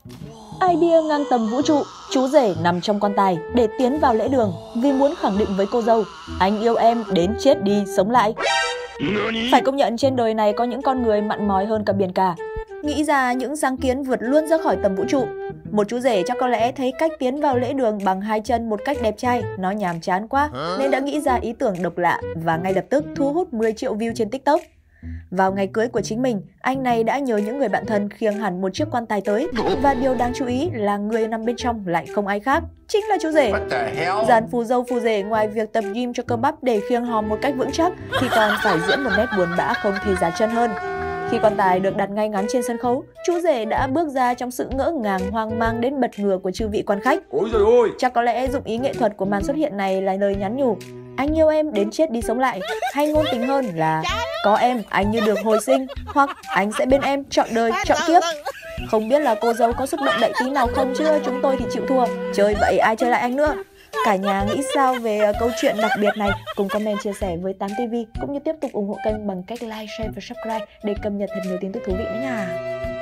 Idea ngang tầm vũ trụ, chú rể nằm trong quan tài để tiến vào lễ đường vì muốn khẳng định với cô dâu, anh yêu em đến chết đi sống lại. Phải công nhận trên đời này có những con người mặn mòi hơn cả biển cả, nghĩ ra những sáng kiến vượt luôn ra khỏi tầm vũ trụ. Một chú rể chắc có lẽ thấy cách tiến vào lễ đường bằng 2 chân một cách đẹp trai nó nhàm chán quá nên đã nghĩ ra ý tưởng độc lạ và ngay lập tức thu hút 10 triệu view trên TikTok. Vào ngày cưới của chính mình, anh này đã nhờ những người bạn thân khiêng hẳn một chiếc quan tài tới, và điều đáng chú ý là người nằm bên trong lại không ai khác, chính là chú rể. Dàn phù dâu phù rể ngoài việc tập gym cho cơ bắp để khiêng hòm một cách vững chắc thì còn phải diễn một nét buồn bã không thể giả chân hơn. Khi quan tài được đặt ngay ngắn trên sân khấu, chú rể đã bước ra trong sự ngỡ ngàng hoang mang đến bật ngửa của chư vị quan khách. Ôi giời ơi! Chắc có lẽ dụng ý nghệ thuật của màn xuất hiện này là lời nhắn nhủ anh yêu em đến chết đi sống lại, hay ngôn tình hơn là có em anh như được hồi sinh, hoặc anh sẽ bên em trọn đời trọn kiếp. Không biết là cô dâu có xúc động đậy tí nào không chứ chúng tôi thì chịu thua. Chơi vậy ai chơi lại anh nữa. Cả nhà nghĩ sao về câu chuyện đặc biệt này? Cùng comment chia sẻ với 8TV, cũng như tiếp tục ủng hộ kênh bằng cách like, share và subscribe để cập nhật thật nhiều tin tức thú vị nữa nha.